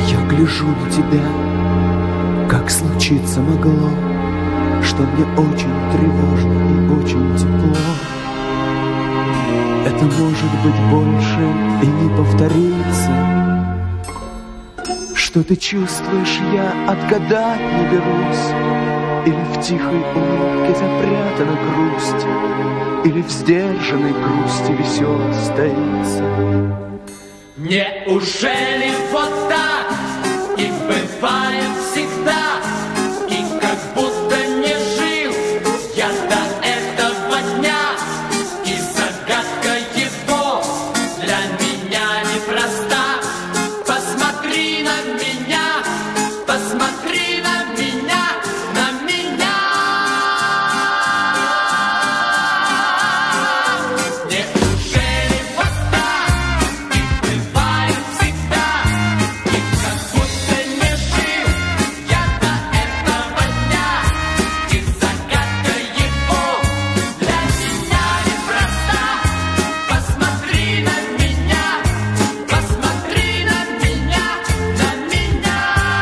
Я гляжу на тебя, как случиться могло, что мне очень тревожно и очень тепло. Это может быть больше и не повторится. Что ты чувствуешь, я отгадать не берусь. Или в тихой улыбке запрятана грусть, или в сдержанной грусти веселость таится. Неужели вот так и бывает всегда, и как будто не жил я до этого дня, и загадка его для меня непроста. Посмотри на меня, посмотри на меня, на меня. Неужели вот так и бывает всегда, и как будто не жил я до этого дня, и загадка его для меня непроста. Посмотри на меня, посмотри на меня, на меня.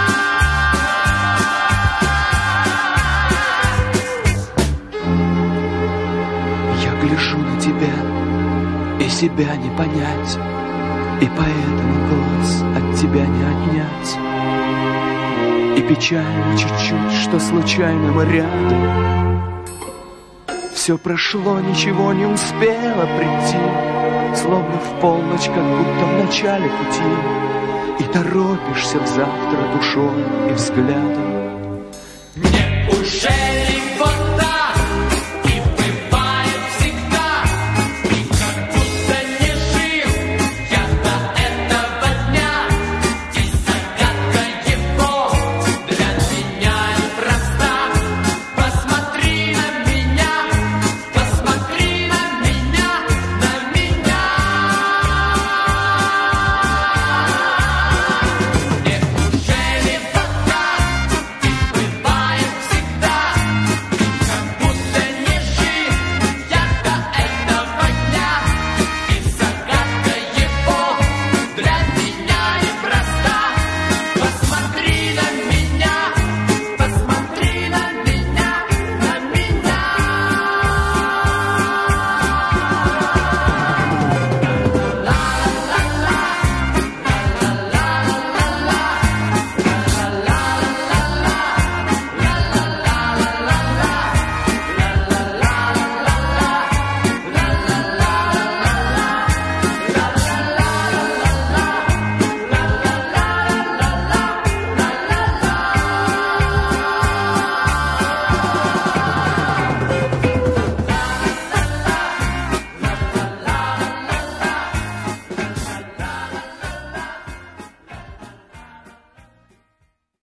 Я гляжу на тебя, и себя не понять, и поэтому глаз от тебя не отнять. И печально чуть-чуть, что случайно мы рядом. Все прошло, ничего не успело прийти, словно в полночь, как будто в начале пути. И торопишься в завтра душой и взглядом. Неужели